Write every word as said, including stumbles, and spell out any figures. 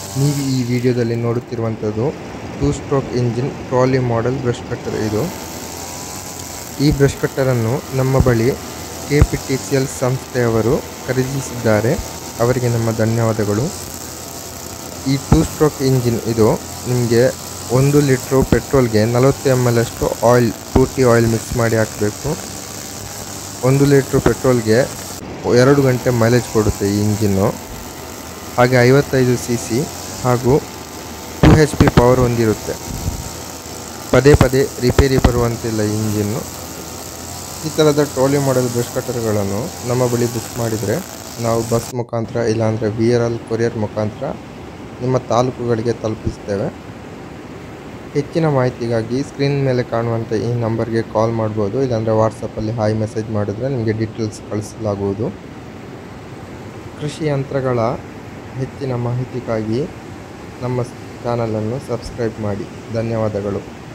ನೀವು ಈ ವಿಡಿಯೋದಲ್ಲಿ ನೋಡುತ್ತಿರುವಂಥದ್ದು two stroke engine trolley model brush cutter. ಇದು ಈ ಬ್ರಷ್ ಕಟ್ಟರನ್ನು ನಮ್ಮ ಬಳಿ K P T C L ಸಂಸ್ಥೆಯವರು ಖರೀದಿಸಿದ್ದಾರೆ. ಅವರಿಗೆ ನಮ್ಮ ಧನ್ಯವಾದಗಳು. ಈ ಟೂ ಸ್ಟ್ರೋಕ್ ಇಂಜಿನ್ ಇದು ನಿಮಗೆ ಒಂದು ಲೀಟ್ರು ಪೆಟ್ರೋಲ್ಗೆ ನಲವತ್ತು ಎಮ್ ಎಲ್ ಅಷ್ಟು oil two T oil mix ಮಾಡಿ ಹಾಕಬೇಕು. ಒಂದು ಲೀಟ್ರು ಪೆಟ್ರೋಲ್ಗೆ ಎರಡು ಗಂಟೆ ಮೈಲೇಜ್ ಕೊಡುತ್ತೆ ಈ ಇಂಜಿನ್ನು. ಹಾಗೆ ಐವತ್ತೈದು ಸಿ ಸಿ ಹಾಗೂ ಟೂ ಹೆಚ್ ಪಿ ಪವರ್ ಹೊಂದಿರುತ್ತೆ. ಪದೇ ಪದೇ ರಿಪೇರಿ ಬರುವಂತಿಲ್ಲ ಈ ಇಂಜಿನ್ನು. ಈ ಥರದ ಟ್ರಾಲಿ ಮಾಡೆಲ್ ಬ್ರಷ್ ಕಟ್ಟರ್ಗಳನ್ನು ನಮ್ಮ ಬಳಿ ಬುಕ್ ಮಾಡಿದರೆ ನಾವು ಬಸ್ ಮುಖಾಂತರ ಇಲ್ಲಾಂದರೆ ವಿ ಆರ್ ಎಲ್ ಕೊರಿಯರ್ ಮುಖಾಂತರ ನಿಮ್ಮ ತಾಲೂಕುಗಳಿಗೆ ತಲುಪಿಸ್ತೇವೆ. ಹೆಚ್ಚಿನ ಮಾಹಿತಿಗಾಗಿ ಸ್ಕ್ರೀನ್ ಮೇಲೆ ಕಾಣುವಂಥ ಈ ನಂಬರ್ಗೆ ಕಾಲ್ ಮಾಡ್ಬೋದು, ಇಲ್ಲಾಂದರೆ ವಾಟ್ಸಪ್ಪಲ್ಲಿ ಹಾಯ್ ಮೆಸೇಜ್ ಮಾಡಿದ್ರೆ ನಿಮಗೆ ಡೀಟೇಲ್ಸ್ ಕಳಿಸಲಾಗುವುದು. ಕೃಷಿ ಯಂತ್ರಗಳ ಹೆಚ್ಚಿನ ಮಾಹಿತಿಗಾಗಿ ನಮ್ಮ ಚಾನಲನ್ನು ಸಬ್ಸ್ಕ್ರೈಬ್ ಮಾಡಿ. ಧನ್ಯವಾದಗಳು.